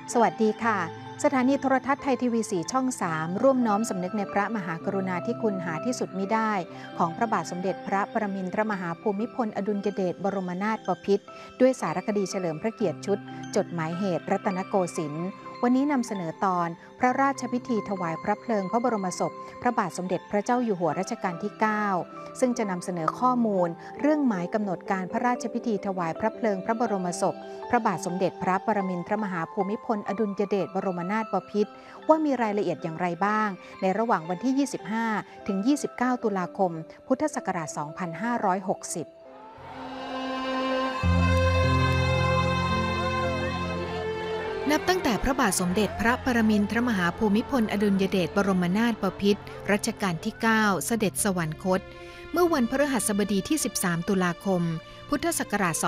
สวัสดีค่ะสถานีโทรทัศน์ไทยทีวี4ช่อง3ร่วมน้อมสำนึกในพระมหากรุณาธิคุณหาที่สุดมิได้ของพระบาทสมเด็จพระปรมินทรมหาภูมิพลอดุลยเดชบรมนาถบพิตรด้วยสารคดีเฉลิมพระเกียรติชุดจดหมายเหตุรัตนโกสินทร์วันนี้นำเสนอตอนพระราชพิธีถวายพระเพลิงพระบรมศพพระบาทสมเด็จพระเจ้าอยู่หัวรัชกาลที่9ซึ่งจะนำเสนอข้อมูลเรื่องหมายกำหนดการพระราชพิธีถวายพระเพลิงพระบรมศพพระบาทสมเด็จพระปรมินทรมหาภูมิพลอดุลยเดชบรมนาถบพิตรว่ามีรายละเอียดอย่างไรบ้างในระหว่างวันที่ 25 ถึง 29 ตุลาคม พุทธศักราช 2560นับตั้งแต่พระบาทสมเด็จพระปรมินทรมหาภูมิพลอดุลยเดชบรมนาถบพิตรรัชกาลที่ 9 เสด็จสวรรคตเมื่อวันพฤหัสบดีที่ 13 ตุลาคม พุทธศักราช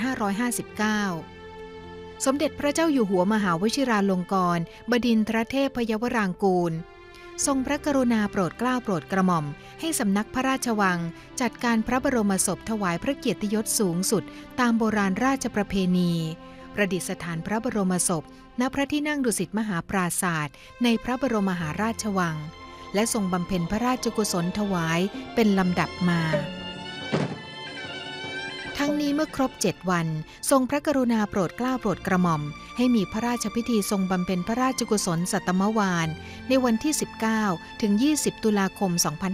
2559 สมเด็จพระเจ้าอยู่หัวมหาวชิราลงกรณ์บดินทรเทพยวรางกูลทรงพระกรุณาโปรดเกล้าโปรดกระหม่อมให้สำนักพระราชวังจัดการพระบรมศพถวายพระเกียรติยศสูงสุดตามโบราณราชประเพณีประดิษฐานพระบรมศพณพระที่นั่งดุสิตมหาปราศาสตร์ในพระบรมมหาราชวังและทรงบำเพ็ญพระราชกุศลถวายเป็นลำดับมาทั้งนี้เมื่อครบ7 วันทรงพระกรุณาโปรดเกล้าโปรดกระหม่อมให้มีพระราชพิธีทรงบำเพ็ญพระราชกุศลสัตมวาลในวันที่ 19 ถึง 20 ตุลาคม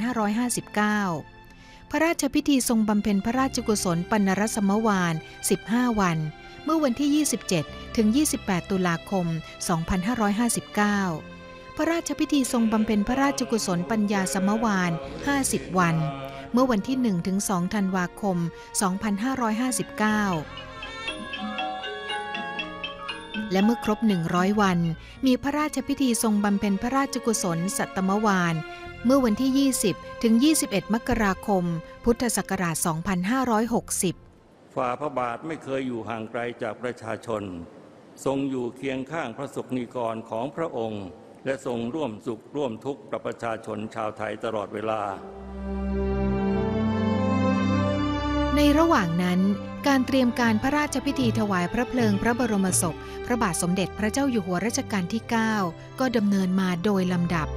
2559 พระราชพิธีทรงบำเพ็ญพระราชกุศลปนรสมวาล 15 วันเมื่อวันที่ 27 ถึง 28 ตุลาคม 2559 พระราชพิธีทรงบำเพ็ญพระราชกุศลปัญญาสมวาล 50 วันเมื่อวันที่ 1 ถึง 2 ธันวาคม 2559 และเมื่อครบ 100 วันมีพระราชพิธีทรงบำเพ็ญพระราชกุศลสัตมวาลเมื่อวันที่ 20 ถึง 21 มกราคม พุทธศักราช 2560 ฝ่าพระบาทไม่เคยอยู่ห่างไกลจากประชาชนทรงอยู่เคียงข้างพระสงฆ์นิกรของพระองค์และทรงร่วมสุขร่วมทุกข์กับประชาชนชาวไทยตลอดเวลาในระหว่างนั้นการเตรียมการพระราชพิธีถวายพระเพลิงพระบรมศพพระบาทสมเด็จพระเจ้าอยู่หัวรัชกาลที่ 9 ก็ดำเนินมาโดยลำดับ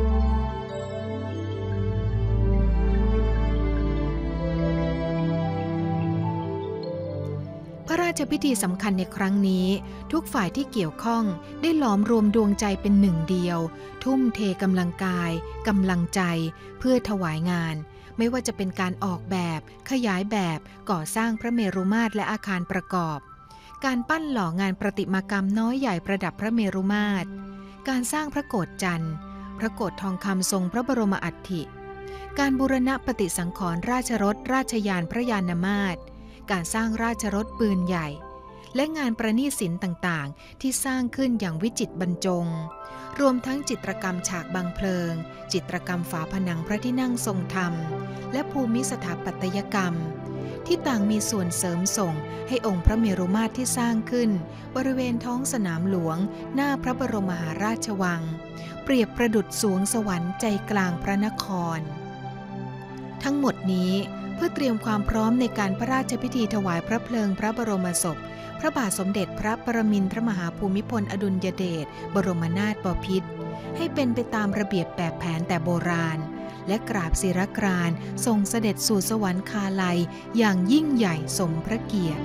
พระราชพิธีสำคัญในครั้งนี้ทุกฝ่ายที่เกี่ยวข้องได้หลอมรวมดวงใจเป็นหนึ่งเดียวทุ่มเทกำลังกายกำลังใจเพื่อถวายงานไม่ว่าจะเป็นการออกแบบขยายแบบก่อสร้างพระเมรุมาตรและอาคารประกอบการปั้นหล่องานประติมากรรมน้อยใหญ่ประดับพระเมรุมาตรการสร้างพระโกฐจันทร์พระโกฐทองคำทรงพระบรมอัฐิการบูรณะปฏิสังขรณ์ราชรถราชยานพระยานมาตรการสร้างราชรถปืนใหญ่และงานประณีตศิลป์ต่างๆที่สร้างขึ้นอย่างวิจิตรบรรจงรวมทั้งจิตรกรรมฉากบังเพลิงจิตรกรรมฝาผนังพระที่นั่งทรงธรรมและภูมิสถาปัตยกรรมที่ต่างมีส่วนเสริมส่งให้องค์พระเมรุมาตรที่สร้างขึ้นบริเวณท้องสนามหลวงหน้าพระบรมมหาราชวังเปรียบประดุจสวงสวรรค์ใจกลางพระนครทั้งหมดนี้เพื่อเตรียมความพร้อมในการพระราชพิธีถวายพระเพลิงพระบรมศพพระบาทสมเด็จพระปรมินทรมหาภูมิพลอดุลยเดชบรมนาถบพิตรให้เป็นไปตามระเบียบแบบแผนแต่โบราณและกราบศิรกรานต์ทรงเสด็จสู่สวรรคาลัยอย่างยิ่งใหญ่สมพระเกียรติ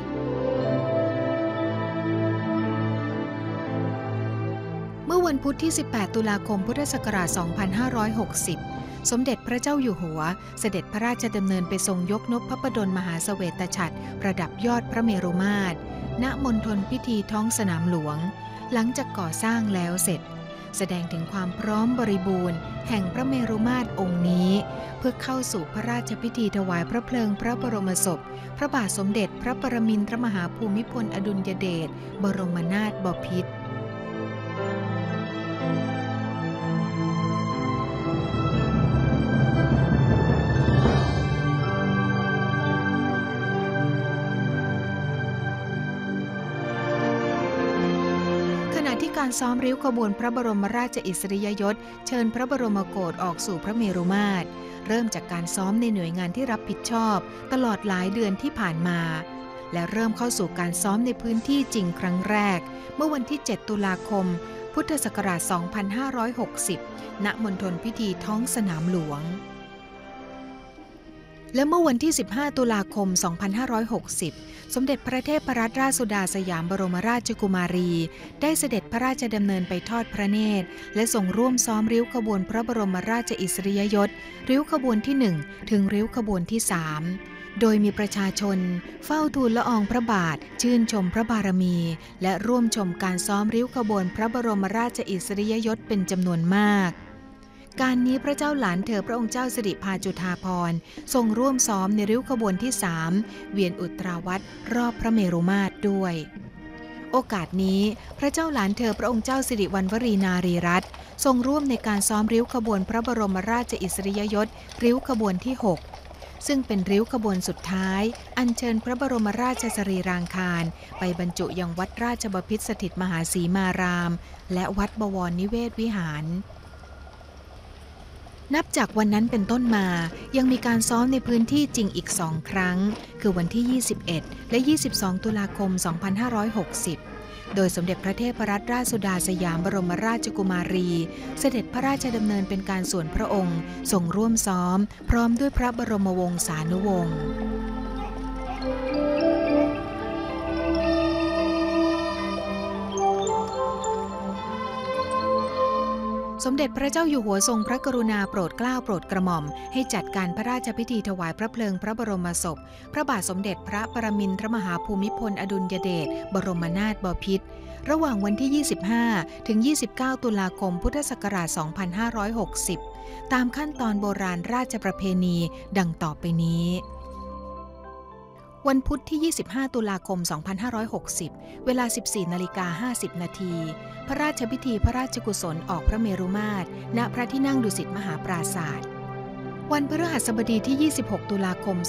เมื่อวันพุธที่ 18 ตุลาคม พุทธศักราช 2560 สมเด็จพระเจ้าอยู่หัวเสด็จพระราชดำเนินไปทรงยกนพบดลมหาเสวตฉัตรประดับยอดพระเมรุมาตรณมณฑลพิธีท้องสนามหลวงหลังจากก่อสร้างแล้วเสร็จแสดงถึงความพร้อมบริบูรณ์แห่งพระเมรุมาตรองค์นี้เพื่อเข้าสู่พระราชพิธีถวายพระเพลิงพระบรมศพพระบาทสมเด็จพระปรมินทรมหาภูมิพลอดุลยเดชบรมนาถบพิตรการซ้อมริ้วขบวนพระบรมราชอิสริยยศเชิญพระบรมโกศออกสู่พระเมรุมาตรเริ่มจากการซ้อมในหน่วยงานที่รับผิดชอบตลอดหลายเดือนที่ผ่านมาและเริ่มเข้าสู่การซ้อมในพื้นที่จริงครั้งแรกเมื่อวันที่ 7 ตุลาคม พุทธศักราช 2560 ณ มณฑลพิธีท้องสนามหลวงและเมื่อวันที่ 15 ตุลาคม 2560 สมเด็จพระเทพรัตนราชสุดาสยามบรมราชกุมารีได้เสด็จพระราชดำเนินไปทอดพระเนตรและทรงร่วมซ้อมริ้วขบวนพระบรมราชอิสริยยศริ้วขบวนที่ 1 ถึงริ้วขบวนที่ 3 โดยมีประชาชนเฝ้าทูลละอองพระบาทชื่นชมพระบารมีและร่วมชมการซ้อมริ้วขบวนพระบรมราชอิสริยยศเป็นจำนวนมากการนี้พระเจ้าหลานเธอพระองค์เจ้าสิริภาจุฑาภรณ์ทรงร่วมซ้อมในริ้วขบวนที่ 3 เวียนอุตราวัตรรอบพระเมรุมาตรด้วยโอกาสนี้พระเจ้าหลานเธอพระองค์เจ้าสิริวัณวรีนารีรัตน์ทรงร่วมในการซ้อมริ้วขบวนพระบรมราชอิสริยยศริ้วขบวนที่ 6 ซึ่งเป็นริ้วขบวนสุดท้ายอัญเชิญพระบรมราชสรีรางคารไปบรรจุยังวัดราชบพิตรสถิตมหาสีมารามและวัดบวรนิเวศวิหารนับจากวันนั้นเป็นต้นมายังมีการซ้อมในพื้นที่จริงอีก2 ครั้งคือวันที่ 21 และ 22 ตุลาคม 2560 โดยสมเด็จพระเทพรัตนราชสุดาสยามบรมราชกุมารีเสด็จพระราชดำเนินเป็นการส่วนพระองค์ทรงร่วมซ้อมพร้อมด้วยพระบรมวงศานุวงศ์สมเด็จพระเจ้าอยู่หัวทรงพระกรุณาโปรดเกล้าโปรดกระหม่อมให้จัดการพระราชพิธีถวายพระเพลิงพระบรมศพพระบาทสมเด็จพระปรมินทรมหาภูมิพลอดุลยเดชบรมนาถบพิตรระหว่างวันที่ 25 ถึง 29 ตุลาคม พุทธศักราช 2560 ตามขั้นตอนโบราณราชประเพณีดังต่อไปนี้วันพุธที่ 25 ตุลาคม 2560 เวลา 14:50 น.พระราชพิธีพระราชกุศลออกพระเมรุมาตรณพระที่นั่งดุสิตมหาปราศาสตร์วันพฤหัสบดีที่ 26 ตุลาคม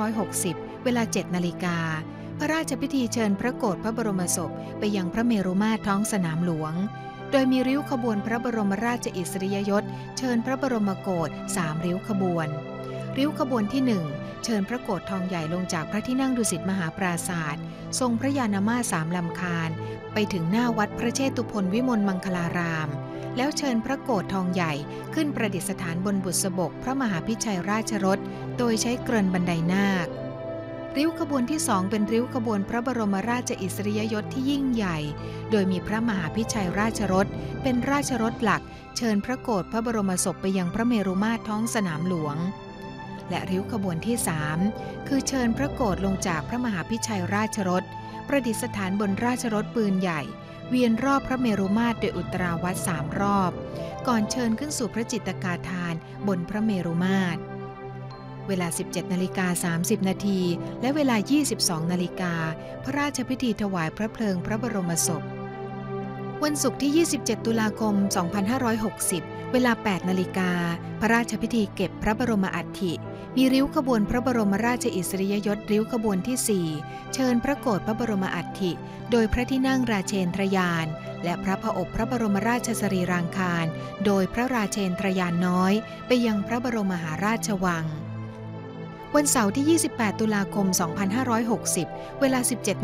2560 เวลา 7 นาฬิกาพระราชพิธีเชิญพระโกฐพระบรมศพไปยังพระเมรุมาตรท้องสนามหลวงโดยมีริ้วขบวนพระบรมราชอิสริยยศเชิญพระบรมโกฐ3 ริ้วขบวนริ้วขบวนที่ 1 เชิญพระโกฐทองใหญ่ลงจากพระที่นั่งดุสิตมหาปราศาสตร์ทรงพระยานมาส3 ลำคาญไปถึงหน้าวัดพระเชตุพนวิมลมังคลารามแล้วเชิญพระโกฐทองใหญ่ขึ้นประดิษฐานบนบุษบกพระมหาพิชัยราชรถโดยใช้เกริ่นบันไดนาคริ้วขบวนที่ 2 เป็นริ้วขบวนพระบรมราชอิสริยยศที่ยิ่งใหญ่โดยมีพระมหาพิชัยราชรถเป็นราชรถหลักเชิญพระโกฐพระบรมศพไปยังพระเมรุมาตรท้องสนามหลวงและริ้วขบวนที่ 3 คือเชิญพระโกฐลงจากพระมหาพิชัยราชรถประดิษฐานบนราชรถปืนใหญ่เวียนรอบพระเมรุมาตรโดยอุตราวัตร3 รอบก่อนเชิญขึ้นสู่พระจิตกาธานบนพระเมรุมาตรเวลา 17:30 น.และเวลา 22 นาฬิกาพระราชพิธีถวายพระเพลิงพระบรมศพวันศุกร์ที่ 27 ตุลาคม 2560 เวลา 8 นาฬิกาพระราชพิธีเก็บพระบรมอัฐิมีริ้วขบวนพระบรมราชอิสริยยศริ้วขบวนที่ 4 เชิญพระโกฐพระบรมอัฐิโดยพระที่นั่งราเชนทรยานและพระผอบพระบรมราชสรีรางคารโดยพระราเชนทรยานน้อยไปยังพระบรมมหาราชวังวันเสาร์ที่ 28 ตุลาคม 2560 เวลา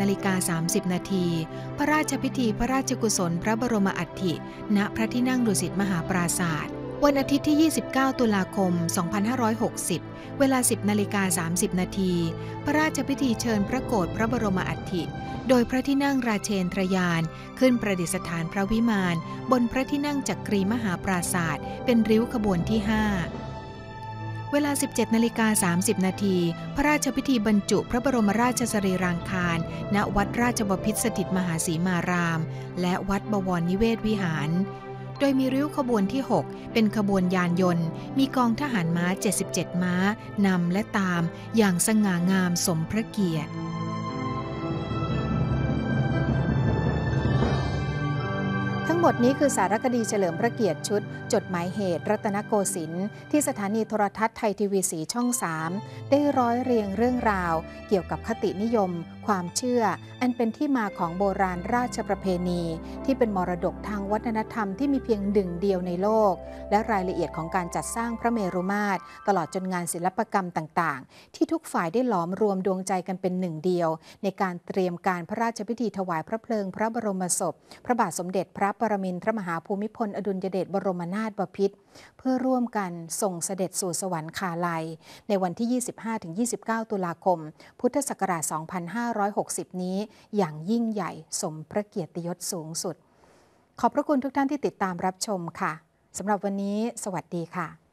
17:30 น.พระราชพิธีพระราชกุศลพระบรมอัฐิณพระที่นั่งดุสิตมหาปราศาสตร์วันอาทิตย์ที่ 29 ตุลาคม 2560 เวลา 10:30 น.พระราชพิธีเชิญพระโกฐพระบรมอัฐิโดยพระที่นั่งราเชนทรยานขึ้นประดิษฐานพระวิมานบนพระที่นั่งจักรีมหาปราศาสตร์เป็นริ้วขบวนที่ 5เวลา 17:30 น.พระราชพิธีบรรจุพระบรมราชสรีรางคารณวัดราชบพิตรสถิตมหาสีมารามและวัดบวรนิเวศวิหารโดยมีริ้วขบวนที่ 6 เป็นขบวนยานยนต์มีกองทหารม้า 77 ม้านำและตามอย่างสง่างามสมพระเกียรติทั้งหมหมดนี้คือสารคดีเฉลิมพระเกียรติชุดจดหมายเหตุรัตนโกสินทร์ที่สถานีโทรทัศน์ไทยทีวีสีช่อง 3ได้ร้อยเรียงเรื่องราวเกี่ยวกับคตินิยมความเชื่ออันเป็นที่มาของโบราณราชประเพณีที่เป็นมรดกทางวัฒนธรรมที่มีเพียงหนึ่งเดียวในโลกและรายละเอียดของการจัดสร้างพระเมรุมาตรตลอดจนงานศิลปกรรมต่างๆที่ทุกฝ่ายได้หลอมรวมดวงใจกันเป็นหนึ่งเดียวในการเตรียมการพระราชพิธีถวายพระเพลิงพระบรมศพพระบาทสมเด็จพระปรมินทรมหาภูมิพลอดุลยเดชบรมนาถบพิตรเพื่อร่วมกันส่งเสด็จสู่สวรรคาลัยในวันที่ 25-29 ตุลาคม พุทธศักราช 2560 นี้อย่างยิ่งใหญ่สมพระเกียรติยศสูงสุดขอบพระคุณทุกท่านที่ติดตามรับชมค่ะสำหรับวันนี้สวัสดีค่ะ